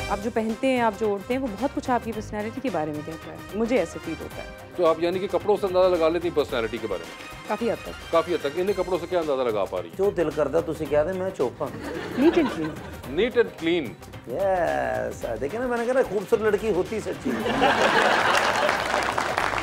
आप जो पहनते हैं, आप जो ओढ़ते हैं, वो बहुत कुछ आपकी पर्सनैलिटी के बारे में कहता है। मुझे ऐसे फील होता है। तो आप यानी कि कपड़ों से अंदाजा लगा लेती पर्सनैलिटी के बारे में? काफ़ी हद तक। काफ़ी हद तक। इन्हीं कपड़ों से क्या अंदाजा लगा पा रही? जो दिल करता तुसी कह दे मैं चुप हाँ। Neat and clean. Neat and clean. Yes, देखे ना, मैंने कहा खूबसूरत लड़की होती सच्ची।